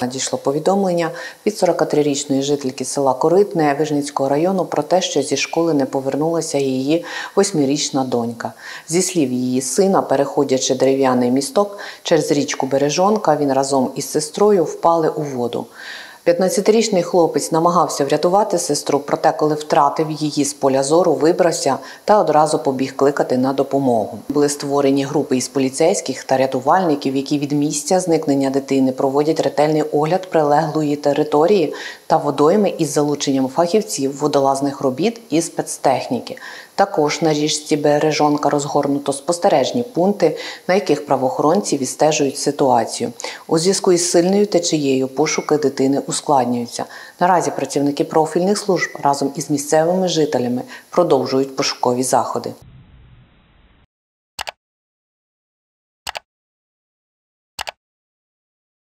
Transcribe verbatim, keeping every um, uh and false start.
Надійшло повідомлення від сорокатрирічної жительки села Коритне Вижницького району про те, що зі школи не повернулася її восьмирічна донька. Зі слів її сина, переходячи дерев'яний місток через річку Бережонка, він разом із сестрою впали у воду. п'ятнадцятирічний хлопець намагався врятувати сестру, проте коли втратив її з поля зору, вибрався та одразу побіг кликати на допомогу. Були створені групи із поліцейських та рятувальників, які від місця зникнення дитини проводять ретельний огляд прилеглої території та водойми із залученням фахівців, водолазних робіт і спецтехніки. Також на річці Бережонка розгорнуто спостережні пункти, на яких правоохоронці відстежують ситуацію. У зв'язку із сильною течією пошуки дитини ускладнюються. Наразі працівники профільних служб разом із місцевими жителями продовжують пошукові заходи.